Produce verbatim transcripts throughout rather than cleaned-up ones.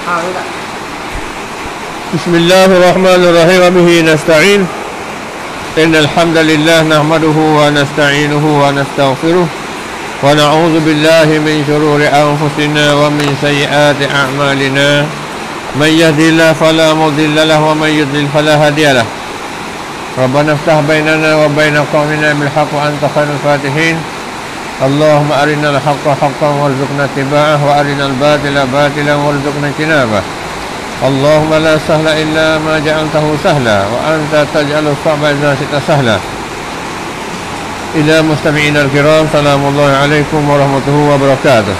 Bismillahirrahmanirrahim. Wa bihi nasta'in. Innal hamdalillah nahmaduhu wa nasta'inuhu wa nastaghfiruh wa na'udzu billahi min shururi anfusina wa min sayyiati a'malina. Man yahdihillahu fala mudilla lahu wa man yudlil fala hadiya lahu. Rabbana iftah bainana wa baina qaumina bil haqq wa anta khairul fatihin. Allahumma arinal haqqa haqqan warzuqna ittiba'ah wa arinal batila batilan warzuqna ijtinabah. Allahumma la sahla illa ma ja'altahu sahla wa anta taj'alus sa'ba idza syi'ta sahla. Ila mustami'ina al-kiram, salamullahi alaikum warahmatullahi wabarakatuh.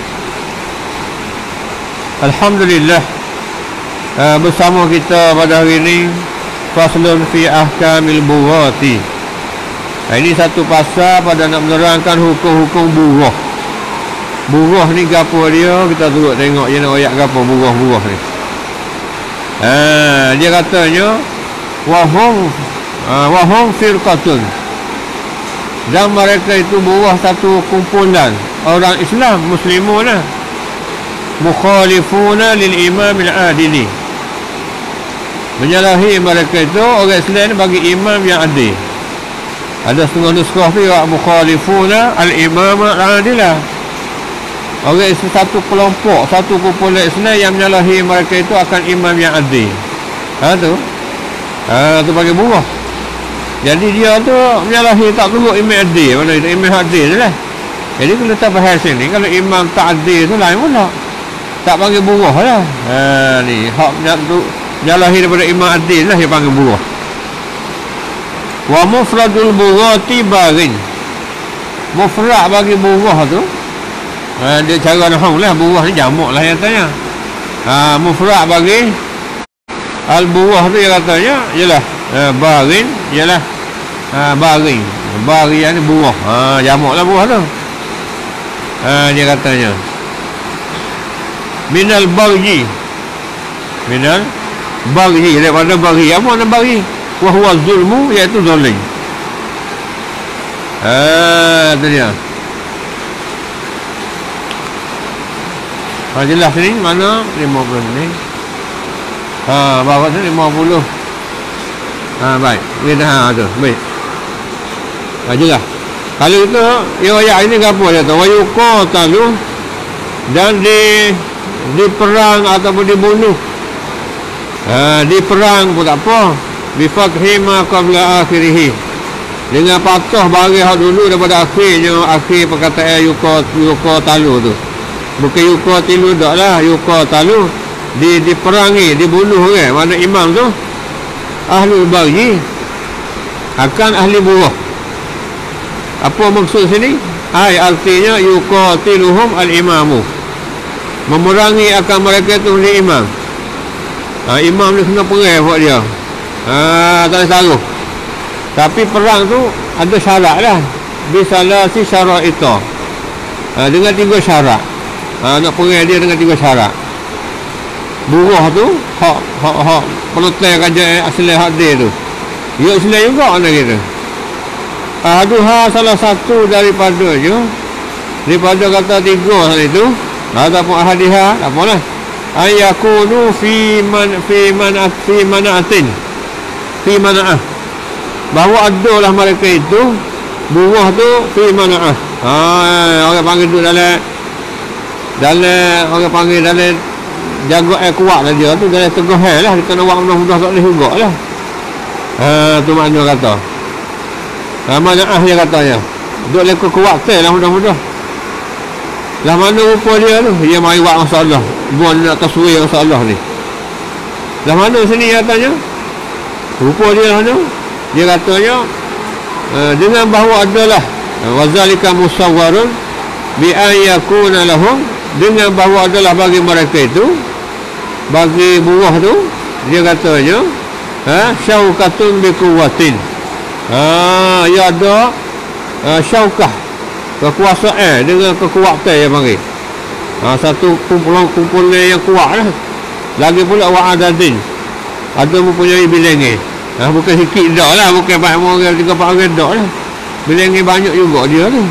Alhamdulillah, uh, bersama kita pada hari ini faslun fi ahkamil bughati. Nah, ini satu pasal pada nak menerangkan hukum-hukum bughah. Bughah ni gapo dia? Kita turut tengok je nak ayat gapo bughah-bughah ni. Ha, dia katanya wahum uh, wahum firqatun, dan mereka itu buah satu kumpulan orang Islam muslimun lah, mukhalifuna lil imam al adili, menyalahi mereka itu orang Islam bagi imam yang adil. Ada setengah nuskah tu ya mukhalifuna al imam al adilah, orang itu satu kelompok, satu kumpulan Islam yang menyalahi mereka itu akan imam yang adil. Ha tu. Ha tu bagi buah. Jadi dia tu menyalahi tak turut imam adil. Mana itu imam adil tu lah. Jadi kalau tak bahas sini, kalau imam tak adil tu lain pula. Tak panggil buah lah. Ha ni hak menyalahi daripada imam adil lah dia panggil buah. Wa mufradul bughati barin. Mufrad bagi buah tu, Ha, dia cara nahwu lah, buah ni jamak lah yang tanya. Ha, mufrad bagi al-buah tu dia katanya ialah ha, barin, ialah ha, barin. Barin ni buah. Ha, jamak lah buah tu. Ha, dia katanya minal baghi. Minal baghi, daripada baghi. Apa makna baghi? Wa huwa zulmu, iaitu zalim. Ha, tu dia. Ha, jelas ni mana lima puluh ni. Ha, bawah tu lima puluh. Ha, baik. Ini dah tu. Baik. Ha, jelas. Kalau itu, yang ayat ini apa dia tu? Wa yuqatalu, dan di diperang ataupun dibunuh. Ha, diperang pun tak apa. Bi fathi ma qabla akhirih. Dengan patah bagi hak dulu daripada akhirnya, akhir perkataan yuqat yuqatalu tu. Bukan yuqatilu dak lah, yuqatalu di diperangi, dibunuh kan. Mana imam tu ahlul baghi akan ahli buah. Apa maksud sini? Hai, artinya yuqatiluhum al-imamu, memerangi akan mereka tu ni imam. Ha, imam ni kena perang buat dia. Ha, tak ada taruh. Tapi perang tu ada syarat lah. Bisalasi syara'ita. Ha, dengan tiga syarat. Ha, nak perang dia dengan tiga syarat. Buruh tu hak hak hak pelotai kerajaan asli hak dia tu. Ya Islam juga ana kita. Aduha salah satu daripadanya, daripada kata tiga tadi tu, ataupun ahadiha, tak apalah. Ayakunu fi man fi man fi manaatin. Fi manaah. Bahawa adalah mereka itu buruh tu fi manaah. Ha, orang panggil tu dalam dalam orang panggil dalam jaga air kuat lah dia tu, dalam tegah lah, kita nak buat mudah-mudah tak boleh juga lah. Ha, tu makna kata. Ha, manaah dia katanya duk lekor kuat lah mudah-mudah. Lah mana rupa dia tu, dia mari buat masalah, buat nak taswir masalah ni. Lah mana sini katanya rupa dia lah tu, dia katanya uh, dengan bahawa adalah wazalika musawwarun bi ayakuna lahum, dengan bahawa adalah bagi mereka itu, bagi buah tu, dia katanya ha, syaukatun bi quwwatin. Ha, ia ada uh, syaukah, kekuasaan dengan kekuatan yang panggil. Ha, satu kumpulan yang kuat lah. Lagi pula wa'adadin, ada mempunyai bilangan. Ha, bukan sikit dah lah, bukan banyak orang, tiga empat orang dah lah. Bilangan banyak juga dia tu.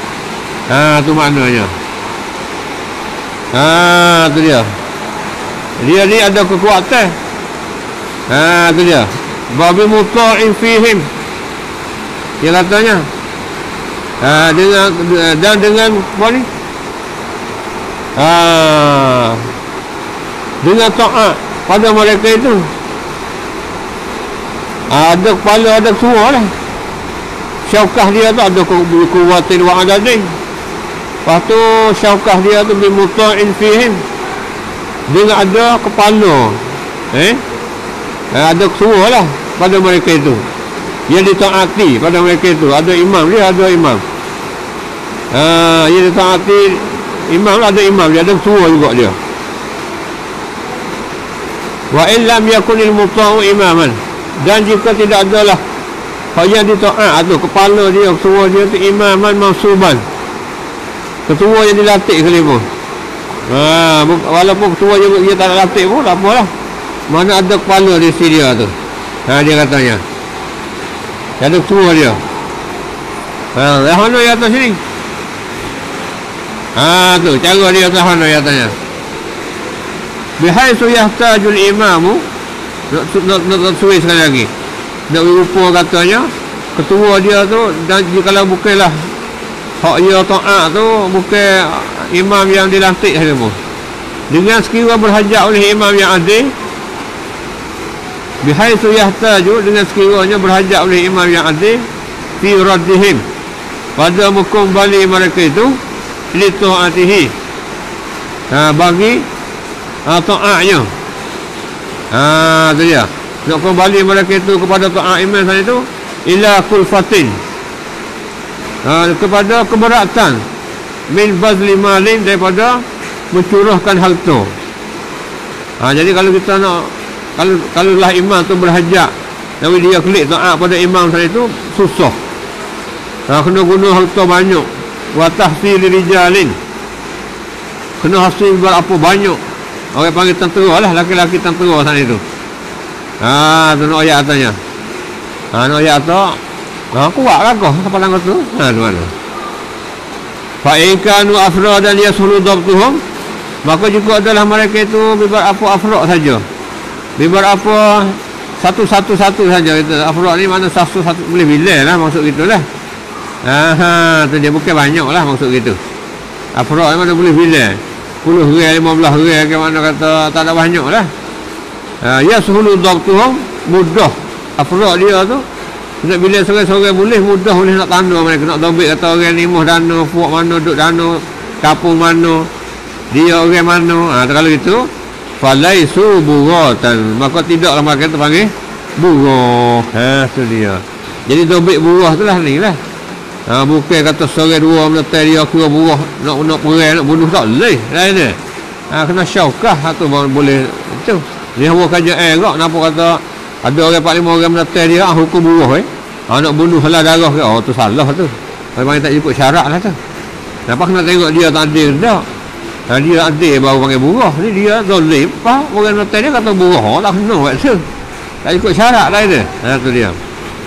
Ha, tu maknanya. Ha, tu dia. Dia ni ada kekuatan. Ha, tu dia. Babi muta'in fihim. Dia katanya. Ha, dengan dan dengan apa ni? Ha, dengan taat pada mereka itu. Ha, ada kepala, ada ketua lah. Syaukah dia tu ada kuwatin wa adadin. Lepas tu syaukah dia tu bimuta'in fihim. Dia ada kepala, eh? Ada ketua lah pada mereka itu. Yang ditaati pada mereka itu. Ada imam dia, ada imam. Ah, yang ditaati imam lah, ada imam dia, ada ketua juga dia. Wa illam yakunil muta'u imaman. Dan jika tidak adalah yang ditaat tu kepala dia, ketua dia tu imaman mansuban. Ketua yang dilatih kelima. Ha, walaupun ketua juga dia tak nak latih pun tak apalah. Mana ada kepala di sini dia tu. Ha, dia katanya. Ada ketua dia. Ha, yang mana yang atas sini? Ha, tu cara dia atas mana yang atasnya. Bihaisu yahtajul imamu. Nak nak nak suai sekali lagi. Nak rupa katanya ketua dia tu, dan kalau bukanlah hak dia taat tu, bukan imam yang dilantik saja pun. Dengan sekiranya berhajat oleh imam yang adil, bihaitsu yahtaju, dengan sekiranya berhajat oleh imam yang adil, fi raddihim, pada mengkembali mereka itu li taatihi, ha, bagi ha, taatnya. Ha, tu dia. Nak kembali mereka itu kepada taat imam tadi itu ila kulfatin, ha, kepada keberatan min bazli malin, daripada mencurahkan harta. Ha, jadi kalau kita nak, kalau kalau lah imam tu berhajat tapi dia klik taat pada imam tadi itu susah. Ha, kena guna harta banyak. Wa tahsil rijalin, kena hasil berapa banyak. Orang panggil tentera lah, laki-laki tentera sana itu. Ha, tu nak ayat atasnya. Ha, nak ayat atas. Ha, kuat lah kau kepala kau tu. Ha, tu mana. Fa in kanu afradan yasulu dabtuhum, maka juga adalah mereka itu bibar apa afrad saja. Bibar apa satu-satu-satu saja itu. Afrad ni mana satu-satu boleh bila lah maksud gitulah. Ha, ha, tu dia bukan banyak lah maksud gitu. Afrad mana boleh bila. sepuluh ringgit, lima belas ringgit ke mana kata tak ada banyak lah. Ha, yasulu dabtuhum, mudah afrad dia tu. Nak bila sore-sore boleh, mudah boleh nak tanda mereka, nak dobit kata orang ni muh dana, puak mana, duduk dana, kapung mana, dia orang mana. Ha, kalau itu falaisu buratan, maka tidaklah mereka tu panggil burah. Ha, tu dia. Jadi dobit burah tu lah ni lah. Ha, bukan kata sore dua meletai dia kira burah, nak nak perang, nak bunuh, tak boleh. Lain dia. Ha, kena syaukah tu baru boleh itu. Dia hawa kaja eh kak, kenapa kata ada orang empat lima orang meletai dia, ah, hukum burah eh. Ha, nak bunuh halah darah ke, oh tu salah tu. Memang tak ikut syarat lah tu. Kenapa kena tengok dia tak adil tak? Ha, dia adil baru panggil burah. Ni dia zalim, apa? Orang meletai dia kata burah, oh, tak kena buat tu. Tak ikut syarat lah dia. Ha, tu dia.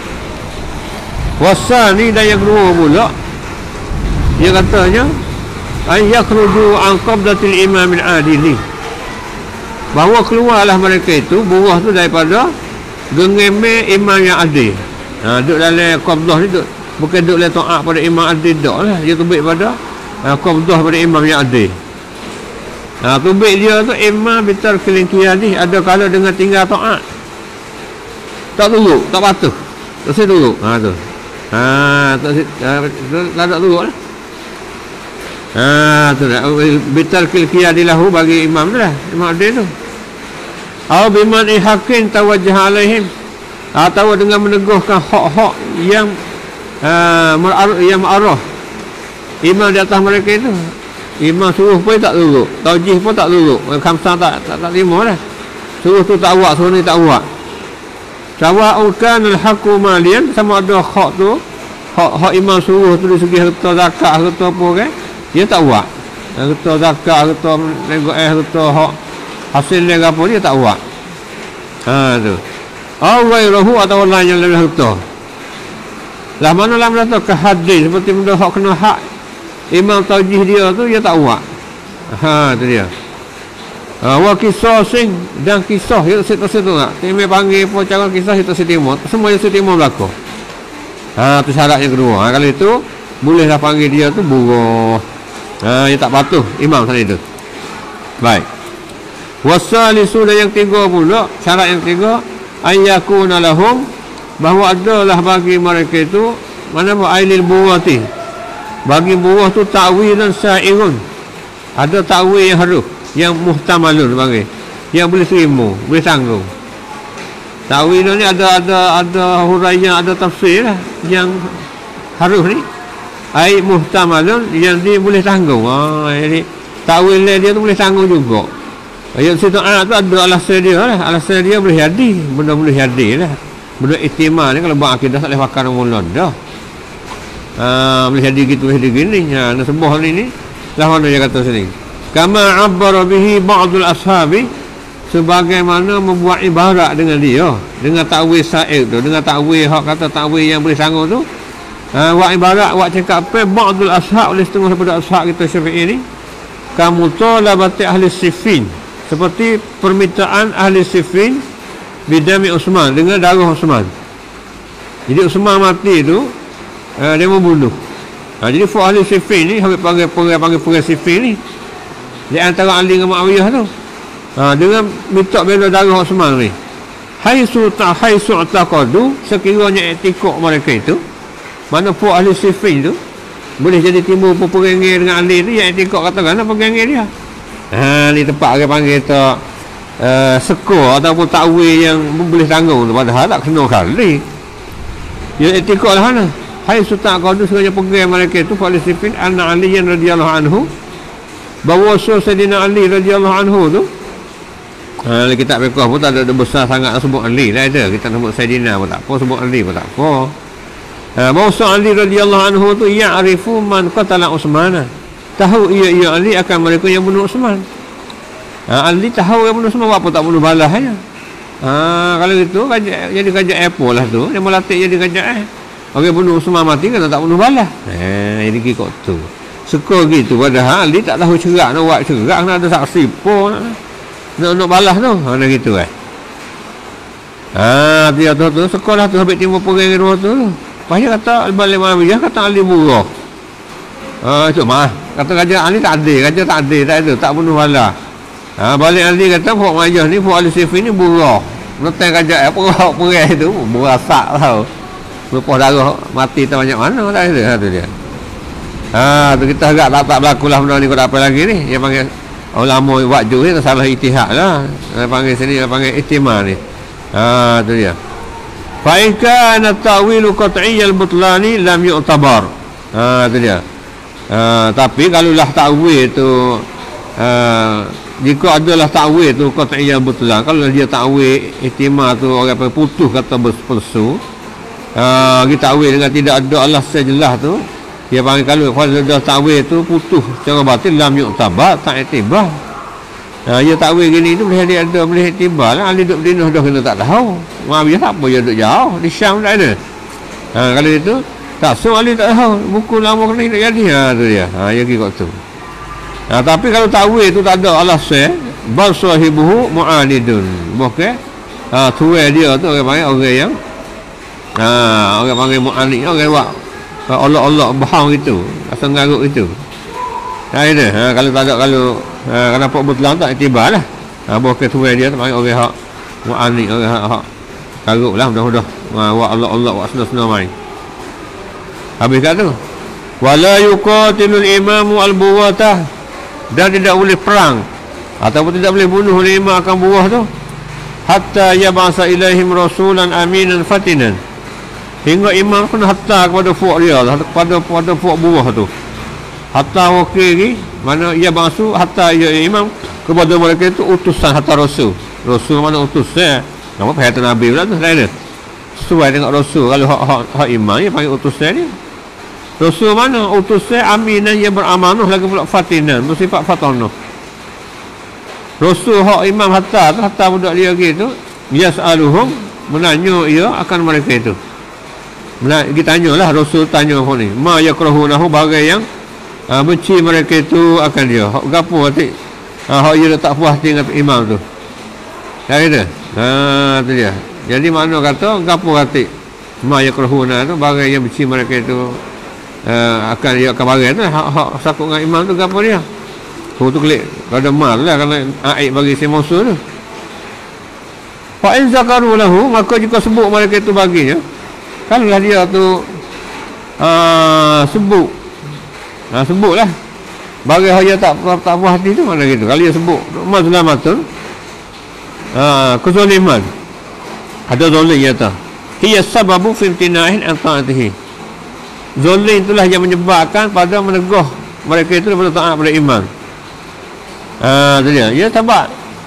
Wasani, dan yang kedua pula, dia katanya ay yakhruju an qabdatil imamil adili, bahawa keluarlah mereka itu buruh tu daripada gengeme imam yang adil. Ha, duduk dalam qabdah ni duduk, bukan duduk dalam taat pada imam adil dak lah, dia tubik pada ha, qabdah pada imam yang adil. Ha, tubik dia tu imam bitar kelingkiani, ada kala dengan tinggal taat, tak turut, tak patuh, tak saya turut. Ha tu. Ha, tak tak tak turut lah. Ha, tu dah bitar kelingkiani bagi imam tu lah, imam adil tu. Atau biman ihakin tawajjah alaihim, atau dengan meneguhkan hak-hak yang uh, yang ma'arah imam di atas mereka itu. Imam suruh pun tak turut, taujih pun tak turut, khamsah tak tak, tak terima lah. Suruh tu tak buat, suruh ni tak buat. Sawa'un kana al-haqqu malian, sama ada hak tu, hak hak imam suruh tu dari segi harta zakat, harta apa kan, dia tak buat. Harta zakat, harta nego eh, harta hak hasil dia apa, dia tak buat. Ha tu. Aw ghairuhu, atau lain yang lebih harta. Lah mana lah merata ke hadis seperti benda hak kena hak imam taujih dia tu, dia tak buat. Ha tu dia. Ha, wa kisasin dan kisah itu situ-situ nak. Timur panggil pun cara kisah itu sitimur. Semua itu sitimur berlaku. Ha, tu syarat yang kedua. Ha, kalau itu bolehlah panggil dia tu buruh. Ha, dia tak patuh imam sana itu. Baik. Wasalisu dan yang tiga pula, syarat yang tiga, ayyakuna lahum, bahawa adalah bagi mereka itu mana apa ailil buwati. Bagi buruh tu ta'wil dan sa'irun. Ada ta'wil yang haruf, yang muhtamalun panggil, yang boleh terima, boleh tanggung. Ta'wil ni ada ada ada huraian, ada tafsir lah, yang haruf ni ai muhtamalun, yang dia boleh tanggung. Ha, jadi ta'wil dia tu boleh tanggung juga. Ayat situ ah tu ada alasan dia lah, alasan dia boleh jadi, benda boleh jadi lah. Benda ihtimal ni kalau buat akidah tak boleh pakai mula dah. Ha, boleh jadi gitu, boleh jadi gini. Ha, nasabah ni ni lah mana dia kata sini. Kama abbara bihi ba'dul ashabi, sebagaimana membuat ibarat dengan dia, dengan ta'wil sa'id tu, dengan ta'wil hak kata ta'wil yang boleh tanggung tu. Ha, buat ibarat, buat cakap apa ba'dul ashab, oleh setengah daripada ashab kita Syafi'i ni, kamu talabati ahli Siffin, seperti permintaan ahli Siffin bidami Utsman, dengan darah Utsman. Jadi Utsman mati tu, uh, dia membunuh. Ha, jadi fu ahli Siffin ni habis panggil panggil panggil perang Siffin ni, di antara Ali dengan Muawiyah tu. Ha, dengan minta bela darah Utsman ni. Haisu ta haisu taqadu, sekiranya etikok mereka itu, mana fu ahli Siffin tu boleh jadi timbul peperangan dengan Ali tu, yang etikok katakan apa peperangan dia. Ha, ni tempat orang panggil tu uh, skor ataupun ta'wil yang boleh tanggung tu, padahal tak kena kali. Ya etikot lah mana. Hai sultan qadu sekiranya pegang mereka itu Palestin anna Ali radhiyallahu anhu, bahawa Sayyidina Ali radhiyallahu anhu tu, ha, kitab fiqh pun tak ada, ada besar sangat sebut Ali lah ada. Kita sebut Sayyidina pun tak apa, sebut Ali pun tak apa. Ha, bahawa Ali radhiyallahu anhu tu ya'rifu man qatala Utsman, tahu ia ia Ali akan mereka yang bunuh Utsman. Ha, Ali tahu yang bunuh Utsman, apa tak bunuh balas aja. Ha, kalau gitu kajak, jadi kajak Apple lah tu, dia melatih jadi kajak eh. Orang bunuh Utsman mati kan tak bunuh balas. Ha, jadi kikot tu. Suka gitu, padahal Ali tak tahu cerak nak buat cerak, nak ada saksi pun nak nak balas tu. Ha, nak gitu eh. Ha, dia tu tu sekolah tu sampai timbul perang dua tu. Pahaya kata balik Muawiyah kata Ali buruh. Ha, itu mah kata raja Ali tak ada, raja tak ada, tak ada, tak bunuh balas. Ha, balik Ali kata Puak Majah ni, Puak Ali Siffin ni buruh. Letak raja apa orang perang tu berasak tau. Lepas darah mati tak banyak mana tak ada. Ha, tu dia. Ha, tu kita agak tak tak berlaku lah benda ni, kau tak apa lagi ni. Dia panggil ulama wajib ni salah ijtihad lah. Dia panggil sini, dia panggil ihtimal ni. Ha, tu dia. Fa in kana ta'wilu qat'iyyal butlani lam yu'tabar. Ha, tu dia. Uh, tapi kalau lah ta'wil tu uh, jika adalah ta'wil tu qat'iyyal butlan, kalau dia ta'wil ihtimal tu orang putus kata berpalsu, uh, kita ta'wil dengan tidak ada alasan jelas tu, dia panggil kalau kalau ada ta'wil tu putus secara batin lam yu'tabar, tak iktibar. Uh, dia ta'wil gini tu boleh dia ada, boleh iktibar lah. Ali duduk Madinah dah kena tak tahu. Muawiyah tak apa, dia duduk jauh di Syam tak ada. Uh, kalau itu tak, so Ali tak tahu buku lama kena tak jadi. Ha, tu dia. Ha, ya kira tu. Ha, tapi kalau ta'wil tu tak ada alasan, bal sahibuhu mu'anidun. Okey. Ha, tuai dia tu orang panggil orang yang ha, orang panggil mu'anid, orang buat Allah-Allah bahang gitu, asal garuk itu. Ha, itu. Ha, kalau tak ada, kalau ha, kenapa betulan tak iktibar lah. Ha, okey tuai dia tu panggil orang hak mu'anid, orang hak, hak garuk lah mudah-mudah. Ha, buat Allah-Allah buat senang-senang main. Habis kat tu, wala yuqatilul imamu al-buwatah, dan tidak boleh perang ataupun tidak boleh bunuh oleh imam akan buah tu, hatta yab'asa ilaihim rasulan aminan fatinan, hingga imam kena hatta kepada fuak dia, kepada kepada fuak buah tu. Hatta wakil ni mana ia bangsu, hatta ia imam kepada mereka itu utusan, hatta rasul. Rasul mana utus eh? Nama perhatian Nabi pula tu, tak ada. Sesuai dengan rasul. Kalau hak hak, hak imam dia panggil utusnya dia. Rasul mana utusnya aminan yang beramanah, lagi pula fatinan, bersifat fatanah. Rasul hak imam hatta tu, hatta budak dia gitu, yas'aluhum, menanya ia akan mereka itu. Kita tanyalah, Rasul tanya apa ni, ma yakrahunahu, bagai yang ha, benci mereka itu akan dia. Hak gapo hati Ha, hak dia tak puas dengan imam tu. Tak kata? Ha, tu dia. Jadi makna kata, gapo kata ma yakrahuna tu, barang yang benci mereka itu uh, akan dia akan barang tu, hak hak sakut dengan imam tu gapo dia? Tu tu kelik. Kalau ada ma tu lah, kerana aib bagi si musuh tu. Fa in zakaru lahu, maka jika sebut mereka itu baginya, kalau dia tu uh, sebut, ha, sebutlah bagi dia tak tak puas hati tu, mana gitu. Kalau dia sebut mazlamatun, ah, kezaliman, ada zalim ya ta. Hiya sababu fi imtinahin an ta'atihi. Zalim itulah yang menyebabkan pada meneguh mereka itu daripada taat pada iman. Ah, tu dia. Ya sebab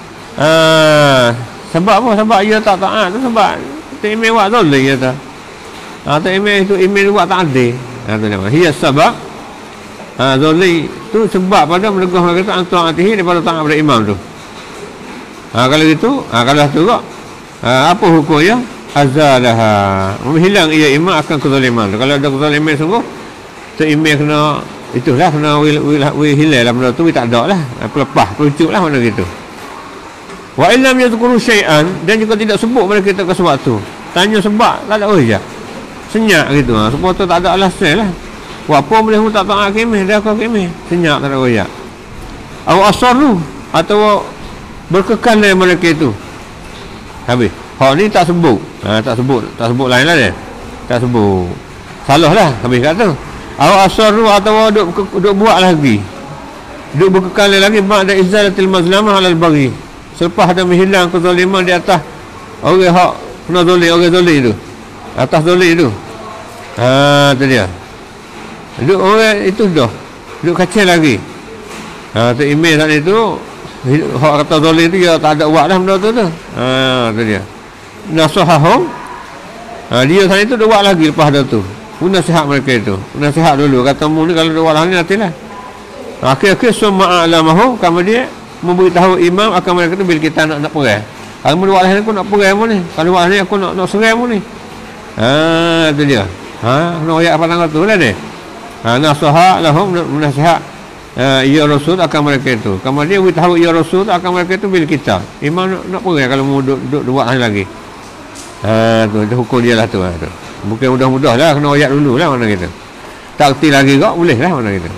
ah, sebab apa? Sebab dia tak taat tu sebab tak iman buat zalim ya ta. Ah, tak iman itu iman buat tak adil. Ah, tu dia. Hiya sabab, ah, zalim tu sebab pada meneguh mereka itu an ta'atihi daripada taat pada imam tu. Ha, kalau gitu, ha, kalau tu kok, ha, apa hukumnya? Azalaha, menghilang ia imam akan kezaliman. Kalau ada kezaliman sungguh, tu imam kena, itulah kena wil wil wil hilal lah benda tu, tak ada lah, pelepah, pelucuk lah mana gitu. Wa illam yadhkuru syai'an, dan juga tidak sebut mereka kita ke sebab tu. Tanya sebab, tak ada hujah. Senyap gitu, ha, sebab tu tak ada alasan lah. Wa apa boleh mu tak taat kemeh, dia kau kemeh, senyap tak ada hujah. Aw asarru, atau berkekal dari mereka itu. Habis. Hak ni tak sebut. Ha, tak sebut. Tak sebut lain lah dia. Tak sebut. Salah lah. Habis kata. Awak asarru atau duk, duk buat lagi. Duk berkekal lagi. Ba'da izalatil mazlamah alal bagi. Selepas ada menghilang kezaliman di atas orang hak kena zalim, orang zalim tu. Atas zalim tu. Ha, tu dia. Duk orang itu dah. Duk kacau lagi. Ha, tu email saat itu. Hak kata zalim tu dia tak ada buat dah benda tu tu. Ha, tu dia. Nasahahum. Ha, dia sana itu dia buat lagi lepas dah tu. Pun nasihat mereka itu. Nasihat dulu kata mu ni kalau dia buat lagi nantilah. Akhir-akhir summa a'lamahu, kemudian memberitahu imam akan mereka tu bila kita nak nak perang. Kalau mu buat lagi aku nak perang mu ni. Kalau buat lagi aku nak nak serang mu ni. Ha, tu dia. Ha, nak ayat apa tanggal tu lah dia. Ha, nasahah lahum, nasihat Uh, ya Rasul akan mereka itu. Kemudian dia tahu ya Rasul akan mereka itu bila kita imam nak, nak pergi kalau mau duduk, duduk buat lagi. Ha, tu, tu hukum dia lah tu, ha, tu. Bukan mudah-mudah lah, kena ayat dulu lah mana kita. Tak kerti lagi kok boleh lah mana kita.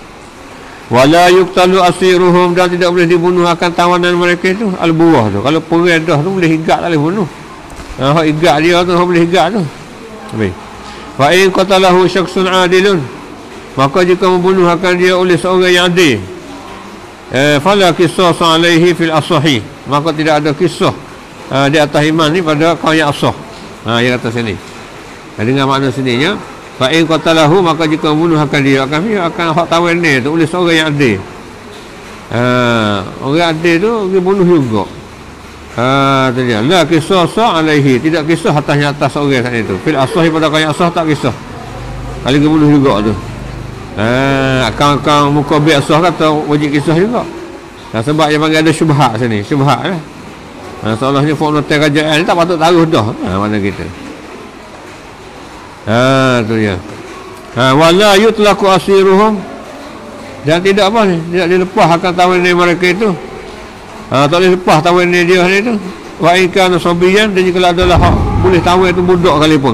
Wala yuqtalu asiruhum, dan tidak boleh dibunuh akan tawanan mereka itu al-buwah tu. Kalau pergi dah tu boleh higak tak boleh bunuh. Ha, hak higak dia tu boleh higak tu. Baik. Fa in qatalahu syakhsun adilun, maka jika membunuh akan dia oleh seorang yang adil, eh, fala qisas alaihi fil asahi, maka tidak ada kisah uh, di atas iman ni pada kaum yang asah. Ha, yang kata sini. Ha, dengan makna sininya, fa in qatalahu, maka jika membunuh akan dia akan dia akan hak tawan ni tu oleh seorang yang adil. Ha, orang adil tu dia bunuh juga. Ha, tu dia. La qisas alaihi, tidak kisah atasnya atas seorang kat itu. Fil asahi, pada kaum yang asah tak kisah. Kalau dia bunuh juga tu. Ha, kawan-kawan muka biasa kata wajib kisah juga. Ha, sebab yang panggil ada syubhat sini, syubhat lah. Ha, seolahnya formulir kerajaan ni tak patut taruh dah. Ha, mana kita. Ha, tu dia. Ha, wala yutlaqu asiruhum, dan tidak apa ni, tidak dilepas akan tawan ni mereka itu. Ha, tak boleh lepas tawan ni dia ni tu. Wa in kana sabiyan, dan jika adalah hak boleh tawan itu budak sekalipun.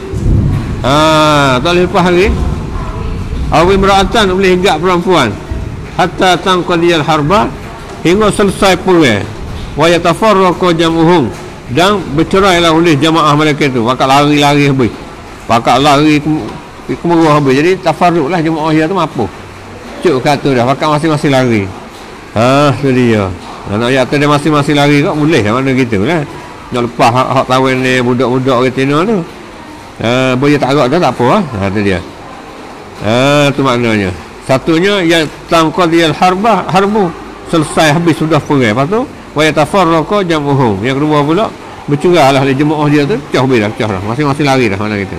Ha, tak boleh lepas lagi. Awi meratan boleh higak perempuan hatta tangqadiyal harba, hingga selesai perang. Wa yatafarraqu jam'uhum, dan bercerailah oleh jamaah mereka itu. Pakak lari-lari habis. Pakak lari ke meruah habis. Jadi tafarruqlah jamaah dia tu mampu. Cuk kata dah pakak masing-masing lari. Ha, tu dia. Nak ayat tu dia masing-masing lari kok boleh mana gitulah. Nak lepas hak, hak tawan ni budak-budak retina tu. Ha, boleh tak agak dah tak apa. Ha, tu dia. Ah, tu maknanya. Satunya yang tangqadiyal harba, harbu, selesai habis sudah perang. Lepas tu wa yatafarraqu jam'uhum. Yang kedua pula bercerailah oleh jemaah dia tu, pecah habis dah, pecah dah. Masing-masing lari dah mana kita.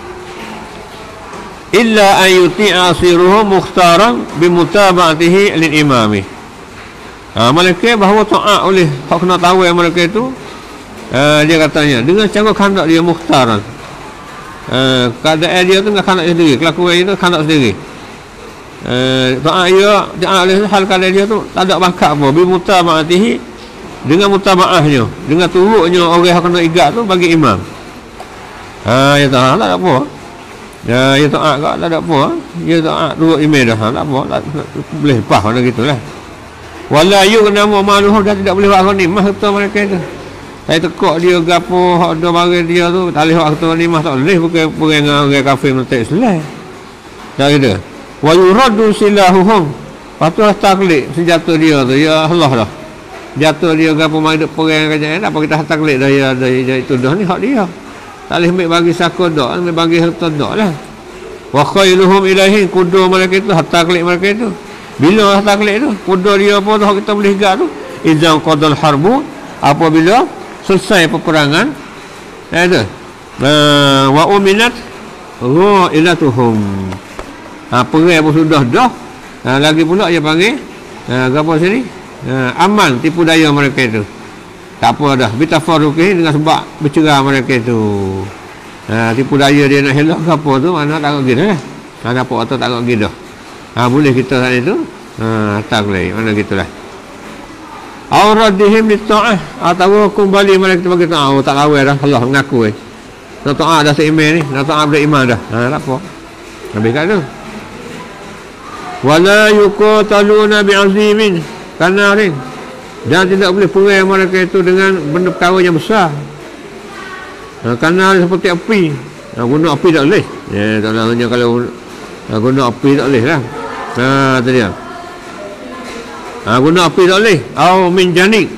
Illa an yuti'a asiruhum mukhtaran bimutaba'atihi lil imami. Ha, malaikat bahawa taat oleh hak kena tahu yang mereka itu, ha, dia katanya dengan cara kandak dia mukhtaran. Uh, keadaan dia tu dengan kanak sendiri, kelakuan dia tu kanak sendiri. eh taat dia taat oleh hal kadang dia tu tak ada bakat apa bi mutaba'atihi dengan mutaba'ahnya dengan turutnya orang yang kena igat tu bagi imam. Ha ya tak tak apa. Ya ya taat kak tak ada apa. Ya taat turut imam dah tak apa tak, boleh pas mana gitulah. Wala yu'namu maluhu dah tidak boleh buat ghanimah harta mereka itu. Saya tekuk dia gapo hak ada barang dia tu tak boleh buat harta ghanimah tak boleh bukan perangai orang kafir mentek Islam. Tak ada. Wa yuraddu silahuhum. Patuh taklid senjata dia tu ya Allah dah. Jatuh dia gapo mai duk perang kajian apa kita taklid dah ya dah itu dah ni hak dia. Tak boleh ambil bagi sako dak, ambil bagi harta dak lah. Wa khailuhum ilaihi kudu mereka itu hatta taklid mereka itu. Bila taklid tu kudu dia apa tu kita boleh gak tu. Idza qadal harbu apabila selesai peperangan. Ya tu. Wa uminat ghailatuhum. Ha, perang pun sudah dah. Ha, lagi pula dia panggil ha, apa sini? Ha, aman tipu daya mereka itu. Tak apa dah. Bitafarruqih dengan sebab bercerai mereka itu. Ha, tipu daya dia nak helak ke apa tu mana tak gini lah. Tak apa atau tak gini dah. Ha, boleh kita saat itu. Ha, tak boleh. Mana gitulah. Auradihim lita'ah atau kembali mereka bagi ta'ah. Oh, tak lawan dah. Allah mengaku eh. Nak ta'ah dah seiman ni. Nak ta'ah beriman dah. Ha, tak apa. Habis kat tu. Wala yuqataluna bi'azimin kanarin dan tidak boleh perang mereka itu dengan benda perkara yang besar. Ha, kanar seperti api. Ha, guna api tak boleh. Ya, tak boleh kalau ha, guna api tak boleh lah. Ha, tu dia. Ha, guna api tak boleh. Au min janik.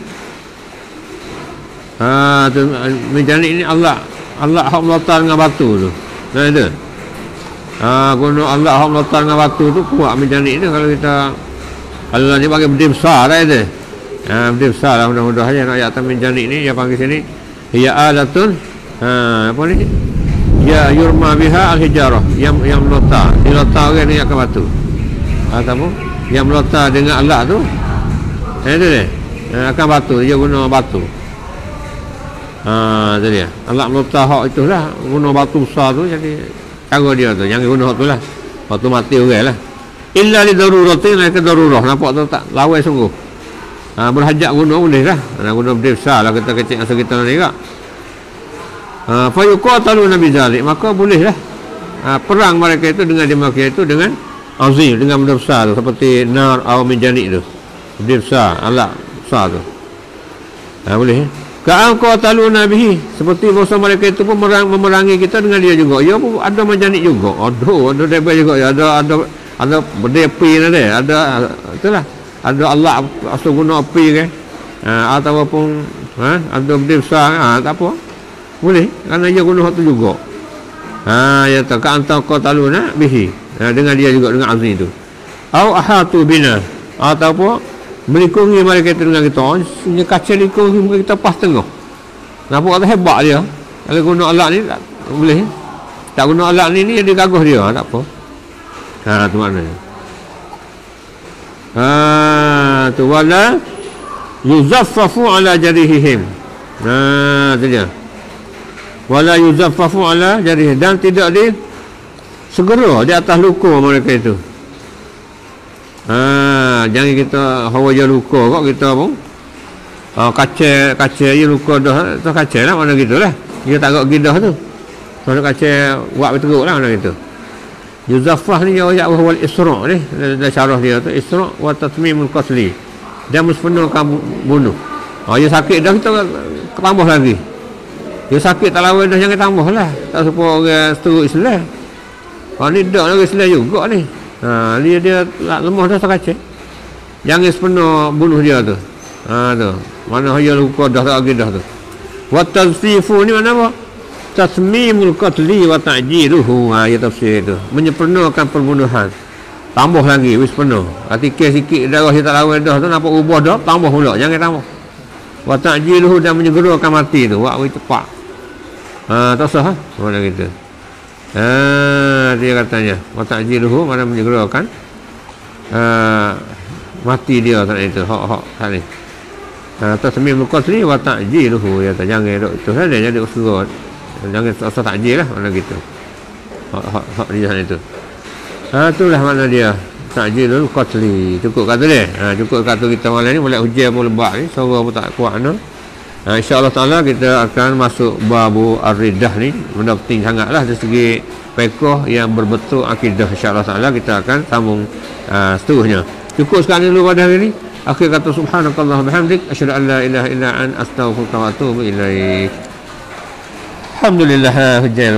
Ha, tu min janik ni Allah Allah hak melontar dengan batu tu. Nah itu. Ha, guna Allah hak melontar dengan batu tu kuat min janik tu kalau kita kalau dia bagi benda besar dah itu. Ha, benda besar lah mudah-mudahan nak ayat min janik ni dia panggil sini ya alatun. Ha, apa ni? Ya yurma biha al-hijarah yang yang melontar. Dilontar orang ni akan batu. Ha, apa? Yang melontar dengan alat tu. Ha, itu dia. Ha, akan batu dia guna batu. Ha, itu dia. Alat melontar hak itulah guna batu besar tu jadi cara dia tu. Jangan guna hak tu lah. Batu mati orang lah. Illa li daruratin la kadarurah. Nampak tu tak lawan sungguh. Ha, berhajat guna boleh lah. Nak guna benda besar lah kita kecil asal kita ni kak. Ha, fa yuqataluna bizalik maka bolehlah ha, perang mereka itu dengan mereka itu dengan azim dengan benda besar tu seperti nar atau minjanik tu benda besar alat besar tu ha, boleh ka qataluna bihi seperti bangsa mereka itu pun merang, memerangi kita dengan dia juga ya pun ada minjanik juga ada ada debat juga ya ada ada ada benda api ada ada itulah ada Allah asal guna api kan ha, ataupun ha, ada benda besar ha, tak apa boleh kerana dia guna waktu juga. Ha ya tak ka anta qataluna bihi. Ha, dengan dia juga dengan azmi itu. Au ahatu bina ataupun melingkungi mereka itu dengan kita. Nya kaca lingkungi kita pas tengah. Nampak kata hebat dia. Kalau guna alat ni tak boleh. Tak guna alat ni ni dia gagah dia tak apa. Ha tu maknanya. Ha tu wala yuzaffafu ala jarihihim. Ha tu dia. Wala yuzaffafu ala jarih dan tidak di segera di atas luka mereka itu. Ha, jangan kita hawa luka kok kita pun. Ha, kaca kaca je luka dah tu kaca lah mana gitulah. Dia tak agak gidah tu. Kalau kaca buat betul lah mana gitu. Yuzaffah ni ya ya wal isra' ni dah syarah dia tu isra' wa tatmimul qatli. Dia mensempurnakan bunuh. Ha, dia sakit dah kita tambah lagi. Dia sakit tak lawan dah jangan tambah lah. Tak supaya orang seteruk Islam. Ha ni dak orang Islam juga ni. Ha dia dia lemah dah sakacik. Jangan sepenuh bunuh dia tu. Ha tu. Mana dia luka dah tak lagi dah tu. Wa tazfifu ni mana apa? Tasmimul qatli wa ta'jiluhu. Ha ya tafsir itu. Menyempurnakan perbunuhan. Tambah lagi wis penuh. Hati kes sikit darah dia tak lawan dah tu nampak ubah dah tambah pula jangan tambah. Wa ta'jiluhu dan menyegerakan mati tu. Buat wis cepat. Ha, tak sah ha? Mana gitu. Ha, dia katanya wa ta'jiluhu mana menyegerakan ha, mati dia tak itu hak hak hak ni. Ha, tasmimul qatli wa ta'jiluhu ya tak jangan duk itu saja jadi usul. Jangan asal ta'jil lah mana gitu. Hak hak hak dia itu. Ha itulah makna dia. ta'jilul qatli. Cukup kata dia. Ha, cukup kata kita malam ni, boleh hujan pun lebat ni, suara pun tak kuat no. Ha, insya-Allah taala kita akan masuk babu ar-riddah ni. Benda penting sangatlah dari segi fiqh yang berbentuk akidah. Insya-Allah taala kita akan sambung uh, seterusnya. Cukup sekarang dulu pada hari ni. Akhir kata subhanakallah bihamdik asyhadu an la ilaha illa anta astaghfiruka wa atubu ilaik. Alhamdulillah hujan